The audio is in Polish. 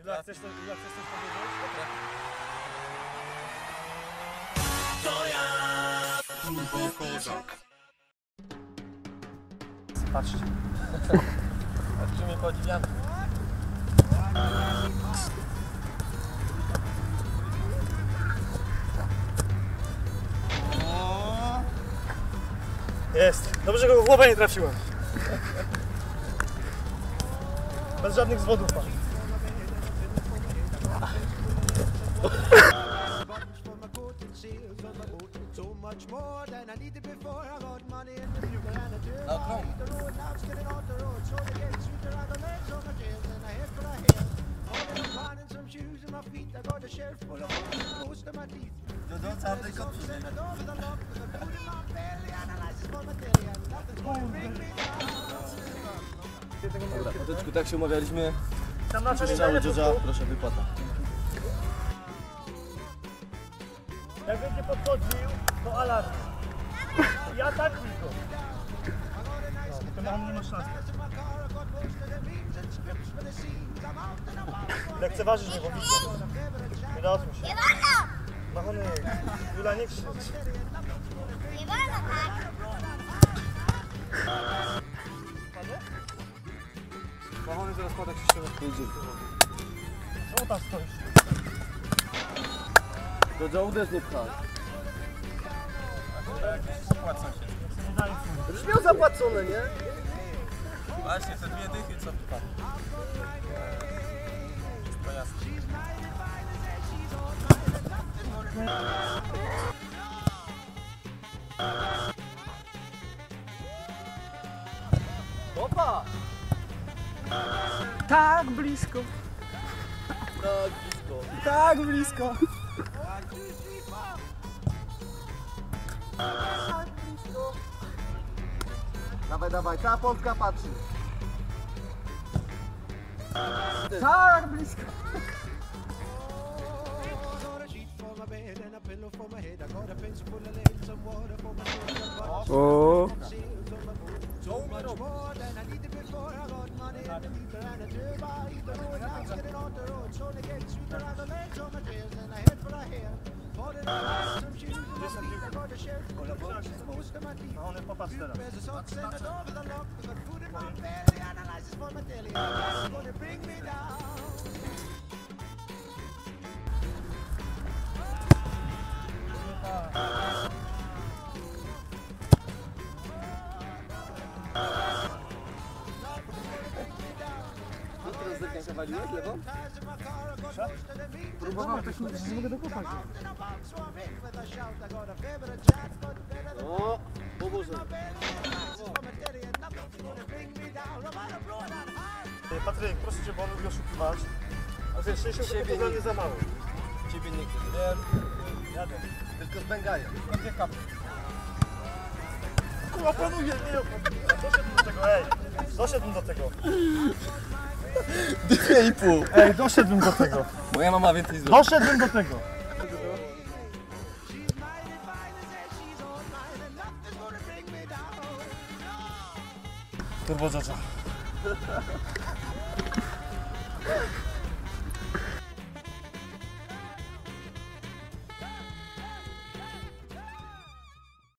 Ila chcesz coś powiedzieć? To ja, Turbo Kozak. Patrzcie. Patrzcie mnie podziwiam. Jest. Dobrze, że go w głowę nie trafiłem. Bez żadnych zwodów. Dobra, Patyczku, tak się umawialiśmy. Tam na czele Strzały Dziodzia, proszę wypłata. Jak będzie podchodził, to alarm. I atakuj go. No, to mam nie ma szans. Lekceważysz mnie, bo widzę. Nie da odsuń się. Machony, Jula, nie krzycz. Nie wolno tak. Machony zaraz pada się ściąga. Czemu tam stoisz? Dziodzia, uderz, nie pchaj. Opłaca się. Nie daj nic. Już miał zapłacone, nie? Właśnie, te dwie dychy co wpadł. To jasne. Opa! Tak blisko. Tak blisko. Tak blisko. Dawaj, dawaj, cała Polska patrzy. Tak blisko. O. Machony, popatrz teraz. Co teraz zerkę waliłeś lewą? Próbowałem tak, nie mogę dokopać. O, Boże. Patryk, proszę cię, bo on lubi oszukiwać. A wiesz, 60 sekund to dla mnie za mało. Ciebie nigdy nie wiem. Jadę. Tylko z Bengajem. Dwie kapy. Kurwa, planuję, nie doszedłem do tego, ej. Doszedłem do tego. 2,5. Ej, doszedłem do tego. Moja mama więcej zrobi. Doszedłem do tego. Turbo Dziodzia.